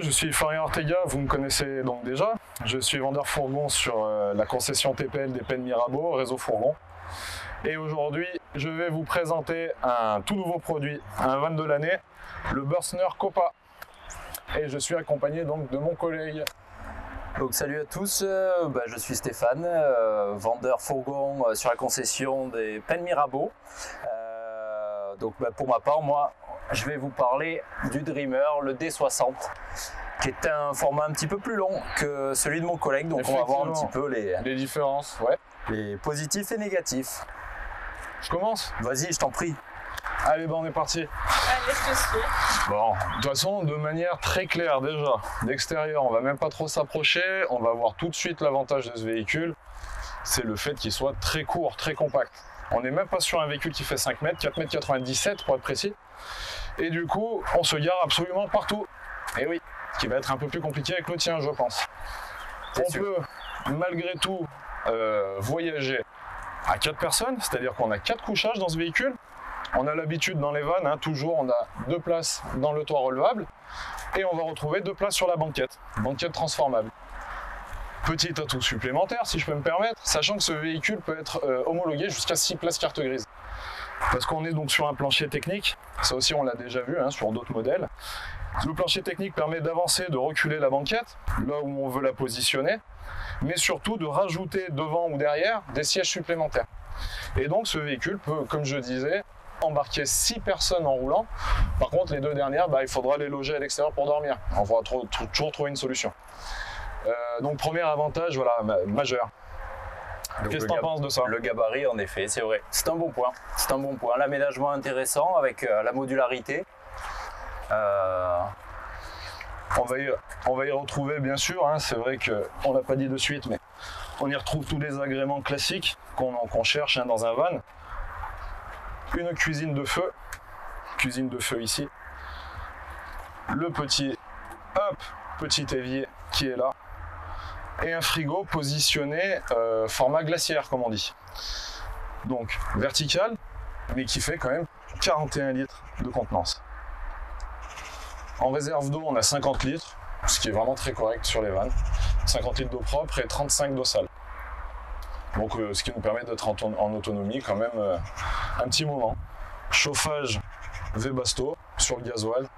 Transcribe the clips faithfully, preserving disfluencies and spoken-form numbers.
je suis Fabien Ortega, vous me connaissez donc déjà. Je suis vendeur fourgon sur euh, la concession T P L des Pennes Mirabeau, réseau fourgon. Et aujourd'hui, je vais vous présenter un tout nouveau produit, un van de l'année, le Bürstner Copa. Et je suis accompagné donc de mon collègue. Donc salut à tous, euh, bah, je suis Stéphane, euh, vendeur fourgon euh, sur la concession des Pennes Mirabeau. Euh, donc bah, pour ma part, moi, je vais vous parler du Dreamer, le D soixante, qui est un format un petit peu plus long que celui de mon collègue. Donc on va voir un petit peu les, les différences, ouais. les positifs et négatifs. Je commence? Vas-y, je t'en prie. Allez, ben on est parti. Allez, je te suis. Bon, de toute façon, de manière très claire déjà, d'extérieur, on va même pas trop s'approcher, on va voir tout de suite l'avantage de ce véhicule, c'est le fait qu'il soit très court, très compact. On n'est même pas sur un véhicule qui fait cinq mètres, quatre mètres quatre-vingt-dix-sept pour être précis, et du coup, on se gare absolument partout. Et oui, ce qui va être un peu plus compliqué avec le tien, je pense. On peut, malgré tout, euh, voyager à quatre personnes, c'est-à-dire qu'on a quatre couchages dans ce véhicule. On a l'habitude dans les vannes, hein, toujours on a deux places dans le toit relevable et on va retrouver deux places sur la banquette, banquette transformable. Petit atout supplémentaire si je peux me permettre, sachant que ce véhicule peut être euh, homologué jusqu'à six places carte grise. Parce qu'on est donc sur un plancher technique, ça aussi on l'a déjà vu hein, sur d'autres modèles. Le plancher technique permet d'avancer, de reculer la banquette, là où on veut la positionner, mais surtout de rajouter devant ou derrière des sièges supplémentaires. Et donc ce véhicule peut, comme je disais, embarquer six personnes en roulant. Par contre, les deux dernières, bah, il faudra les loger à l'extérieur pour dormir. On va toujours trouver une solution. Euh, donc, premier avantage, voilà, majeur. Qu'est-ce que tu en penses de ça? Le gabarit, en effet, c'est vrai. C'est un bon point. C'est un bon point. L'aménagement intéressant avec euh, la modularité. Euh... On va y, on va y retrouver, bien sûr. Hein, c'est vrai qu'on l'a pas dit de suite, mais on y retrouve tous les agréments classiques qu'on qu'on cherche hein, dans un van. Une cuisine de feu, cuisine de feu ici, le petit, hop, petit évier qui est là, et un frigo positionné euh, format glaciaire comme on dit. Donc vertical, mais qui fait quand même quarante et un litres de contenance. En réserve d'eau, on a cinquante litres, ce qui est vraiment très correct sur les vannes. cinquante litres d'eau propre et trente-cinq d'eau sale. Donc, euh, ce qui nous permet d'être en, en autonomie quand même euh, un petit moment. Chauffage Webasto sur le gasoil.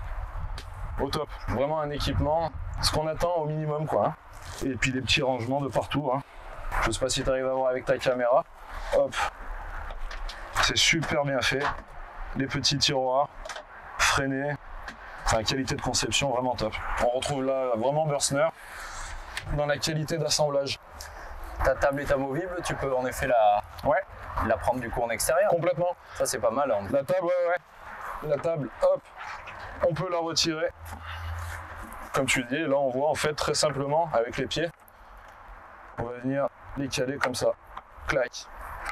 Au top. Vraiment un équipement, ce qu'on attend au minimum quoi. Hein. Et puis des petits rangements de partout. Hein. Je sais pas si tu arrives à voir avec ta caméra. Hop. C'est super bien fait. Les petits tiroirs freinés. Enfin, qualité de conception vraiment top. On retrouve là vraiment Bürstner dans la qualité d'assemblage. Ta table est amovible, tu peux en effet la, ouais. la prendre du coup en extérieur. Complètement. Ça c'est pas mal. Hein. La table, ouais, ouais. La table, hop, on peut la retirer. Comme tu dis, là on voit en fait très simplement avec les pieds. On va venir les caler comme ça. Clac.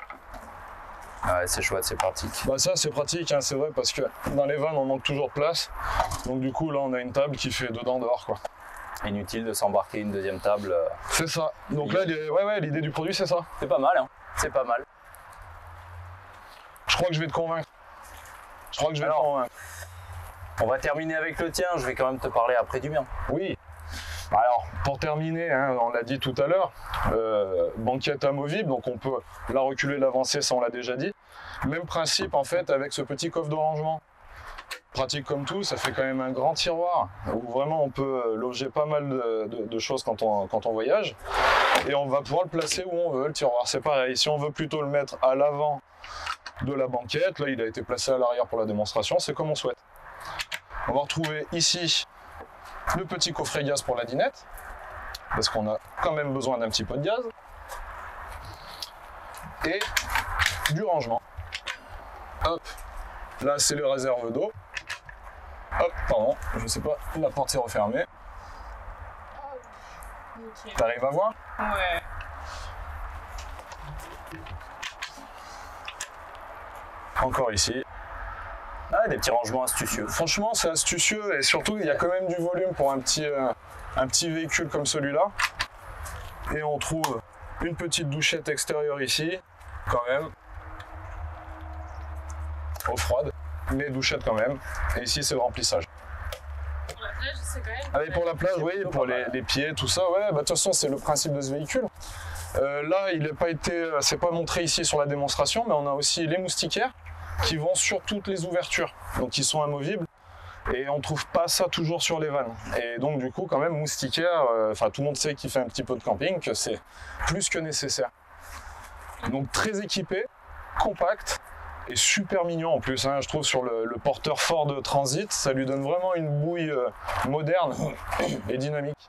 Ah ouais, c'est chouette, c'est pratique. Bah ça c'est pratique, hein, c'est vrai, parce que dans les vannes on manque toujours de place. Donc du coup là on a une table qui fait dedans dehors quoi. Inutile de s'embarquer une deuxième table. C'est ça. Donc là, l'idée ouais, ouais, l'idée du produit, c'est ça. C'est pas mal, hein. C'est pas mal. Je crois que je vais te convaincre. Je crois que je vais Alors, te convaincre. On va terminer avec le tien. Je vais quand même te parler après du mien. Oui. Alors, pour terminer, hein, on l'a dit tout à l'heure, euh, banquette amovible, donc on peut la reculer, l'avancer, ça on l'a déjà dit. Même principe en fait avec ce petit coffre de rangement. Pratique comme tout, ça fait quand même un grand tiroir où vraiment on peut loger pas mal de, de, de choses quand on, quand on voyage et on va pouvoir le placer où on veut. Le tiroir c'est pareil, si on veut plutôt le mettre à l'avant de la banquette, là il a été placé à l'arrière pour la démonstration, c'est comme on souhaite. On va retrouver ici le petit coffret gaz pour la dinette parce qu'on a quand même besoin d'un petit peu de gaz et du rangement. Hop, là c'est le réserve d'eau. Hop, pardon, je sais pas, la porte s'est refermée. Okay. T'arrives à voir? Ouais. Encore ici. Ah, des petits rangements astucieux. Franchement, c'est astucieux et surtout, il y a quand même du volume pour un petit, euh, un petit véhicule comme celui-là. Et on trouve une petite douchette extérieure ici, quand même. Eau froide, mais douchette quand même. Et ici, c'est le remplissage. Là, je c'est quand même. Ah, mais pour la plage, C'est oui, plutôt pour pas les, mal. les pieds, tout ça, ouais, bah, de toute façon, c'est le principe de ce véhicule. Euh, là, il n'a pas été, c'est pas montré ici sur la démonstration, mais on a aussi les moustiquaires qui vont sur toutes les ouvertures, donc ils sont amovibles. Et on trouve pas ça toujours sur les vannes. Et donc du coup, quand même, moustiquaire, enfin euh, tout le monde sait qui fait un petit peu de camping que c'est plus que nécessaire. Donc très équipé, compact et super mignon en plus. Hein, je trouve sur le, le porteur Ford Transit, ça lui donne vraiment une bouille euh, moderne et dynamique.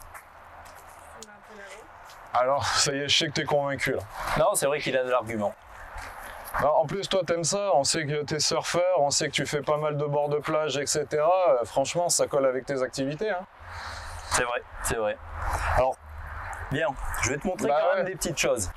Alors ça y est, je sais que t'es convaincu là. Non, c'est vrai qu'il a de l'argument. Alors, en plus, toi, t'aimes ça, on sait que t'es surfeur, on sait que tu fais pas mal de bords de plage, et cetera. Euh, franchement, ça colle avec tes activités. Hein. C'est vrai, c'est vrai. Alors, bien, je vais te montrer Bah quand ouais. même des petites choses.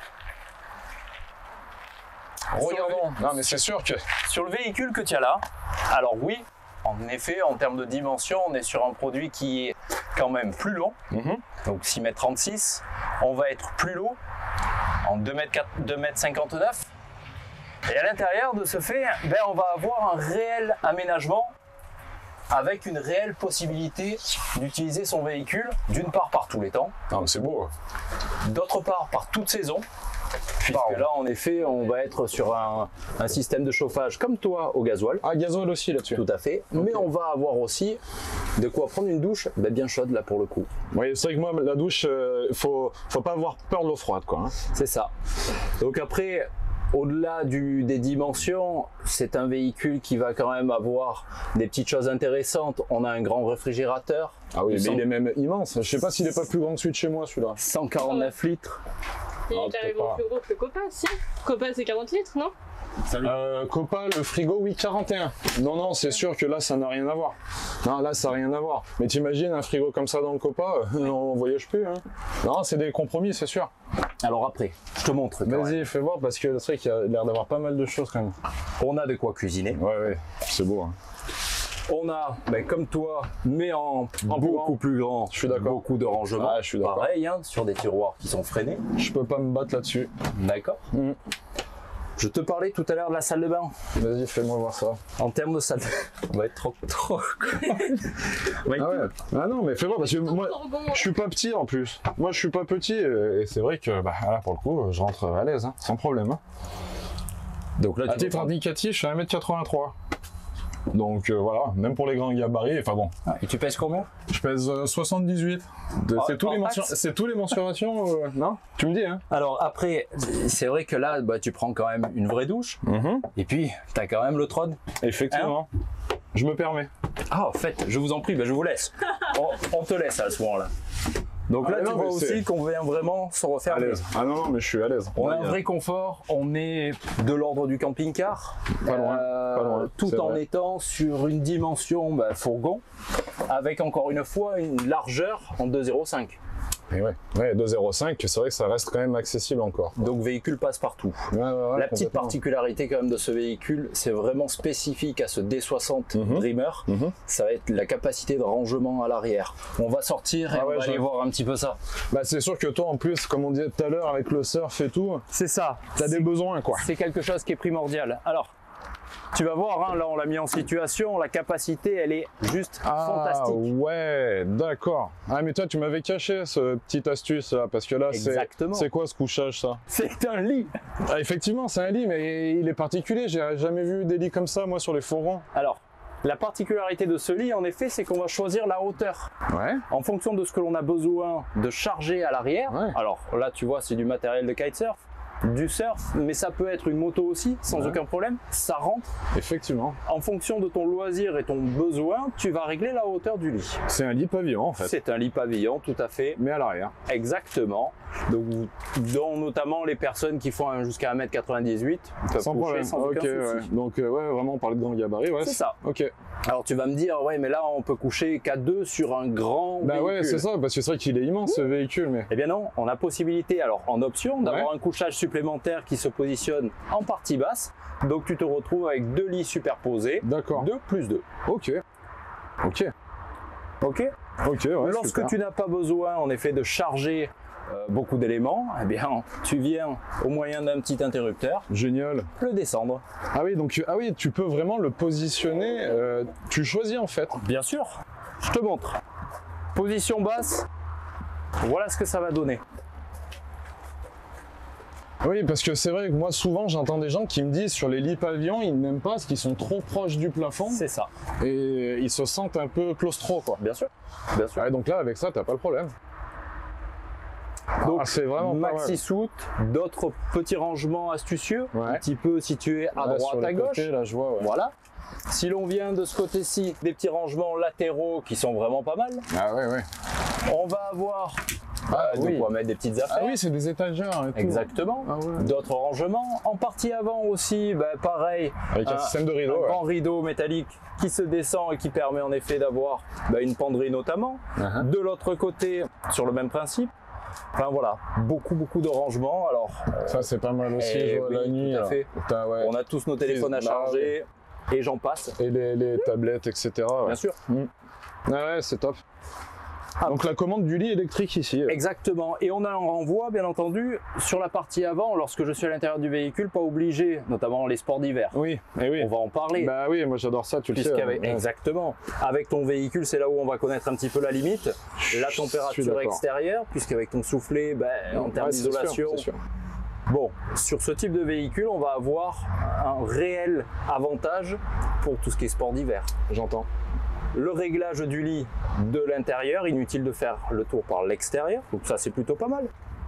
Regardons. Non, mais c'est sûr que... Sur le véhicule que tu as là, alors oui, en effet, en termes de dimension, on est sur un produit qui est quand même plus long, Mm-hmm. donc six mètres trente-six. On va être plus long, en deux mètres cinquante-neuf. Et à l'intérieur de ce fait, ben, on va avoir un réel aménagement avec une réelle possibilité d'utiliser son véhicule, d'une part par tous les temps, Non, mais c'est beau. d'autre part par toute saison, puisque Pardon. là en effet on va être sur un, un système de chauffage comme toi au gasoil, Ah, gasoil aussi là-dessus. tout à fait, mais on va avoir aussi de quoi prendre une douche ben, bien chaude là pour le coup. Oui, c'est vrai que moi, la douche, euh, faut, faut pas avoir peur de l'eau froide, quoi. Hein. C'est ça. Donc après, au-delà du, des dimensions, c'est un véhicule qui va quand même avoir des petites choses intéressantes. On a un grand réfrigérateur. Ah oui, mais cent- il est même immense. Je sais pas s'il est pas plus grand que celui de chez moi, celui-là. cent quarante-neuf litres. Il Ah, est peut-être carrément pas. plus gros que le Copa, si. Copa, c'est quarante litres, non? Euh, Copa, le frigo, oui, quarante et un. Non, non, c'est sûr que là, ça n'a rien à voir. Non, là, ça n'a rien à voir. Mais t'imagines un frigo comme ça dans le Copa, euh, on voyage plus. Hein. Non, c'est des compromis, c'est sûr. Alors après, je te montre. quand même. Vas-y, fais voir, parce que c'est vrai qu'il y a l'air d'avoir pas mal de choses quand même. On a de quoi cuisiner. Ouais, ouais, c'est beau. Hein. On a, ben, comme toi, mais en, En plus beaucoup grand. plus grand, Je suis d'accord. beaucoup de rangements. Ah, je suis d'accord. Pareil, hein, sur des tiroirs qui sont freinés. Je peux pas me battre là-dessus. D'accord. Mm. Je te parlais tout à l'heure de la salle de bain. Vas-y, fais-moi voir ça. En termes de salle de on va être trop... trop... On va être Ah ouais. Ah non, mais fais voir, parce que moi, je suis pas petit en plus. Moi, je suis pas petit, et c'est vrai que, bah, là, pour le coup, je rentre à l'aise, hein, sans problème. Hein. Donc là, À tu titre vas prendre- indicatif, je suis à un mètre quatre-vingt-trois. Donc euh, voilà, même pour les grands gabarits, enfin bon, Ah, et tu pèses combien? je pèse euh, soixante-dix-huit. De- Ah, c'est tous en les max mentions- c'est tous les mensurations, euh, non? Tu me dis, hein? Alors après, c'est vrai que là, bah, tu prends quand même une vraie douche. Et puis, tu as quand même le trône. Effectivement. Je me permets. Ah, en fait, je vous en prie, bah, je vous laisse. on, on te laisse à ce moment-là. Donc Ah, là, mais tu non, vois mais aussi c'est- qu'on vient vraiment se refaire. À l'aise. Ah non, non, mais je suis à l'aise. On a Ouais, un vrai confort, on est de l'ordre du camping-car, Pas loin, pas loin, tout c'est en vrai. étant sur une dimension bah, fourgon, avec encore une fois une largeur en deux zéro cinq. Et ouais, ouais, deux zéro cinq, c'est vrai que ça reste quand même accessible encore. Donc véhicule passe partout. Ouais, ouais, ouais, La petite complètement. particularité quand même de ce véhicule, c'est vraiment spécifique à ce D soixante Mhm. Dreamer, Mhm. ça va être la capacité de rangement à l'arrière. On va sortir et Ah on ouais, va je- aller voir un petit peu ça. Bah, c'est sûr que toi, en plus, comme on disait tout à l'heure, avec le surf et tout, C'est ça. t'as des besoins, quoi. C'est quelque chose qui est primordial. Alors, tu vas voir, hein, là on l'a mis en situation, la capacité elle est juste fantastique. ouais, d'accord. Ah, mais toi, tu m'avais caché ce petite astuce là, parce que là, c'est Exactement. c'est quoi ce couchage, ça? C'est un lit. Ah, effectivement, c'est un lit, mais il est particulier. J'ai jamais vu des lits comme ça, moi, sur les fourgons. Alors, la particularité de ce lit, en effet, c'est qu'on va choisir la hauteur. Ouais. En fonction de ce que l'on a besoin de charger à l'arrière. Ouais. Alors là, tu vois, c'est du matériel de kitesurf, du surf, mais ça peut être une moto aussi, sans Ouais. aucun problème. Ça rentre. Effectivement. En fonction de ton loisir et ton besoin, tu vas régler la hauteur du lit. C'est un lit pavillon, en fait. C'est un lit pavillon, tout à fait. Mais à l'arrière. Exactement. Donc, dont notamment les personnes qui font un- jusqu'à un mètre quatre-vingt-dix-huit peuvent Sans coucher problème. sans aucun Ok, ouais. souci. Donc, euh, ouais, vraiment, on parle de grand gabarit, ouais. C'est ça. Ok. Alors tu vas me dire, ouais, mais là on peut coucher qu'à deux sur un grand Bah véhicule. ouais, c'est ça, parce que c'est vrai qu'il est immense, ce véhicule, mais. Eh bien non, on a possibilité, alors en option, d'avoir Ouais. un couchage supplémentaire qui se positionne en partie basse. Donc tu te retrouves avec deux lits superposés, D'accord. deux plus deux. Ok. Ok. Ok. Ok, ouais. Lorsque super. tu n'as pas besoin en effet de charger euh, beaucoup d'éléments, eh bien tu viens au moyen d'un petit interrupteur Génial. le descendre. Ah oui, donc ah oui, tu peux vraiment le positionner. euh, tu choisis en fait. Bien sûr, je te montre. Position basse, voilà ce que ça va donner. Oui, parce que c'est vrai que moi, souvent, j'entends des gens qui me disent sur les lits pavillons, ils n'aiment pas parce qu'ils sont trop proches du plafond. C'est ça. Et ils se sentent un peu claustro, quoi. Bien sûr. Bien sûr. Ouais, donc là, avec ça, t'as pas le problème. Donc, ah, c'est vraiment maxi soute, d'autres petits rangements astucieux, ouais. un petit peu situés à Ouais, droite, à gauche. Côtés, là, je vois, ouais. Voilà. Si l'on vient de ce côté-ci, des petits rangements latéraux qui sont vraiment pas mal. Ah ouais, ouais. On va avoir Ah, euh, oui. de quoi mettre des petites affaires. Ah oui, c'est des étagères et tout. Exactement. Ah ouais. D'autres rangements. En partie avant aussi, bah, pareil. Avec un, un système de rideau. Un ouais. grand rideau métallique qui se descend et qui permet en effet d'avoir bah, une penderie notamment. Uh-huh. De l'autre côté, sur le même principe. Enfin voilà, beaucoup beaucoup de rangements. Alors, ça c'est pas mal aussi, eh je vois, oui, la nuit. tout à fait. Ouais. On a tous nos téléphones à Bah, charger et j'en passe. Et les, les tablettes, et cetera. Ouais. Bien sûr. Mm. Ah ouais, c'est top. Ah, donc la commande du lit électrique ici. Exactement. Et on en renvoie, bien entendu, sur la partie avant, lorsque je suis à l'intérieur du véhicule, pas obligé, notamment les sports d'hiver. Oui, et oui. On va en parler. Bah oui, moi j'adore ça, tu le sais. Hein. Exactement. Avec ton véhicule, c'est là où on va connaître un petit peu la limite, la température extérieure, puisqu'avec ton soufflet, ben, en termes ouais, d'isolation. Bon, sur ce type de véhicule, on va avoir un réel avantage pour tout ce qui est sport d'hiver. J'entends. Le réglage du lit de l'intérieur, inutile de faire le tour par l'extérieur, donc ça c'est plutôt pas mal.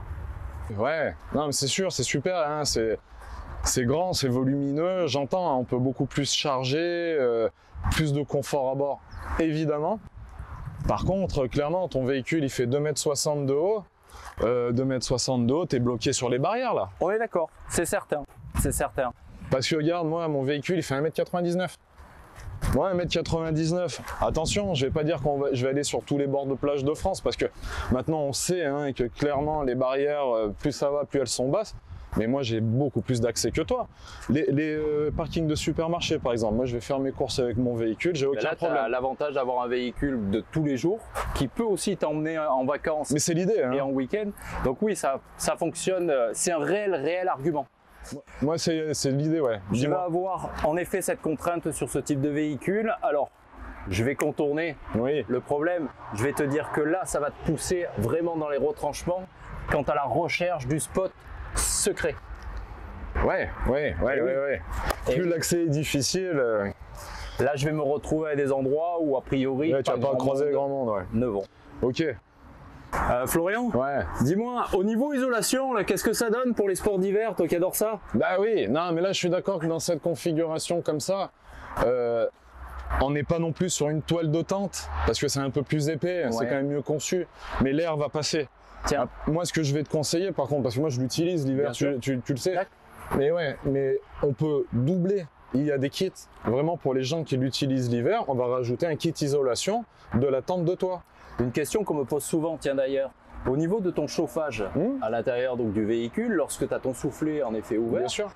Ouais, non mais c'est sûr, c'est super, hein, c'est grand, c'est volumineux, j'entends, hein, on peut beaucoup plus charger, euh, plus de confort à bord, évidemment. Par contre, clairement, ton véhicule il fait deux mètres soixante de haut, euh, deux mètres soixante de haut, t'es bloqué sur les barrières là. On est d'accord, c'est certain, c'est certain. Parce que regarde, moi mon véhicule il fait un mètre quatre-vingt-dix-neuf. Moi, un mètre quatre-vingt-dix-neuf. Attention, je vais pas dire qu'on va, je vais aller sur tous les bords de plage de France parce que maintenant on sait hein, que clairement les barrières, plus ça va, plus elles sont basses. Mais moi, j'ai beaucoup plus d'accès que toi. Les, les euh, parkings de supermarché, par exemple, moi je vais faire mes courses avec mon véhicule, j'ai aucun là, problème. L'avantage d'avoir un véhicule de tous les jours qui peut aussi t'emmener en vacances. Mais c'est l'idée. Hein. Et en week-end. Donc oui, ça, ça fonctionne. C'est un réel, réel argument. Moi, c'est l'idée, ouais. Je vais avoir en effet cette contrainte sur ce type de véhicule. Alors, je vais contourner oui. le problème. Je vais te dire que là, ça va te pousser vraiment dans les retranchements quant à la recherche du spot secret. Ouais, ouais, ouais, ouais, ouais. Plus l'accès est difficile. Euh... Là, je vais me retrouver à des endroits où, a priori, ouais, tu vas pas croiser le grand monde, ouais. Ne vont. Ok. Euh, Florian, ouais. Dis-moi, au niveau isolation, qu'est-ce que ça donne pour les sports d'hiver, toi qui adore ça? Bah oui, non, mais là je suis d'accord que dans cette configuration comme ça, euh, on n'est pas non plus sur une toile de tente, parce que c'est un peu plus épais, ouais. C'est quand même mieux conçu, mais l'air va passer. Tiens. Moi, ce que je vais te conseiller, par contre, parce que moi je l'utilise l'hiver, tu, tu, tu le sais, mais ouais, mais on peut doubler. Il y a des kits, vraiment pour les gens qui l'utilisent l'hiver, on va rajouter un kit isolation de la tente de toit. Une question qu'on me pose souvent, tiens d'ailleurs, au niveau de ton chauffage mmh. à l'intérieur du véhicule, lorsque tu as ton soufflet en effet ouvert, bien sûr.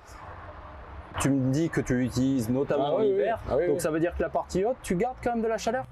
Tu me dis que tu l'utilises notamment ah, oui, l'hiver, oui. Ah, oui, donc oui. Ça veut dire que la partie haute, tu gardes quand même de la chaleur?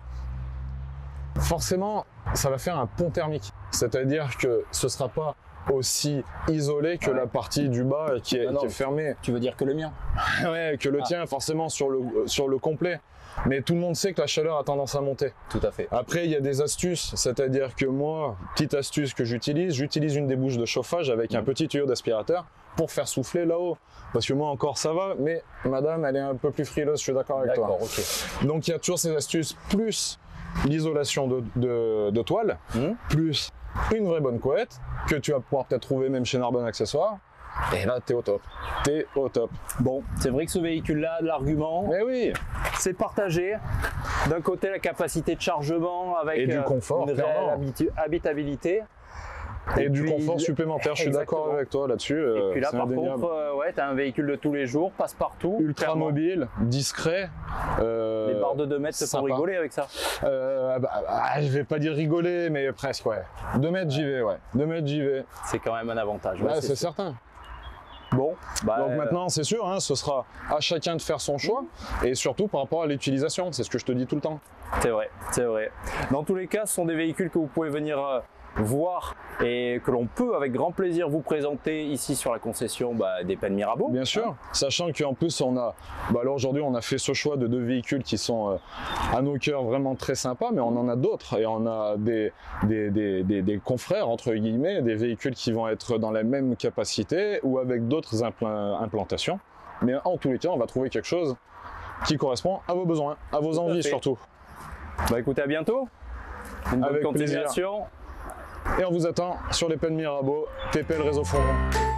Forcément, ça va faire un pont thermique, c'est-à-dire que ce ne sera pas aussi isolé que ouais. la partie du bas qui est, non, non, qui est fermée. Tu veux dire que le mien? Ouais, que le ah. tien forcément sur le, sur le complet. Mais tout le monde sait que la chaleur a tendance à monter. Tout à fait. Après, il y a des astuces, c'est-à-dire que moi, petite astuce que j'utilise, j'utilise une des bouches de chauffage avec mmh. un petit tuyau d'aspirateur pour faire souffler là-haut. Parce que moi encore ça va, mais madame, elle est un peu plus frileuse, je suis d'accord avec toi. D'accord, ok. Donc il y a toujours ces astuces, plus l'isolation de, de, de toile, mmh. plus une vraie bonne couette, que tu vas pouvoir peut-être trouver même chez Narbonne Accessoires. Et là, t'es au top. T'es au top. Bon, c'est vrai que ce véhicule-là a de l'argument. Mais oui. C'est partagé. D'un côté, la capacité de chargement avec et du confort, une réelle habitabilité. Et, et du puis, confort supplémentaire, je suis d'accord avec toi là-dessus. Et puis là, par indéniable. contre, euh, ouais, tu as un véhicule de tous les jours, passe partout. Ultra clairement. Mobile, discret. Euh, les barres de deux mètres te font rigoler avec ça euh, bah, bah, je vais pas dire rigoler, mais presque, ouais. deux mètres, j'y vais, ouais. deux mètres, j'y vais. C'est quand même un avantage. Ouais, ouais c'est certain. Bon, bah donc euh... maintenant, c'est sûr, hein, ce sera à chacun de faire son choix, et surtout par rapport à l'utilisation, c'est ce que je te dis tout le temps. C'est vrai, c'est vrai. Dans tous les cas, ce sont des véhicules que vous pouvez venir euh, voir et que l'on peut avec grand plaisir vous présenter ici sur la concession bah, des Penn Mirabeau. Bien sûr, hein. Sachant qu'en plus on a, bah alors aujourd'hui on a fait ce choix de deux véhicules qui sont euh, à nos cœurs vraiment très sympas, mais on en a d'autres et on a des, des, des, des, des confrères entre guillemets, des véhicules qui vont être dans la même capacité ou avec d'autres impl- implantations. Mais en tous les cas, on va trouver quelque chose qui correspond à vos besoins, à vos Tout à envies fait. surtout. Bah écoutez, à bientôt. Une bonne Avec continuation. Et on vous attend sur les Penn Mirabeau, T P L Réseau Fourgon.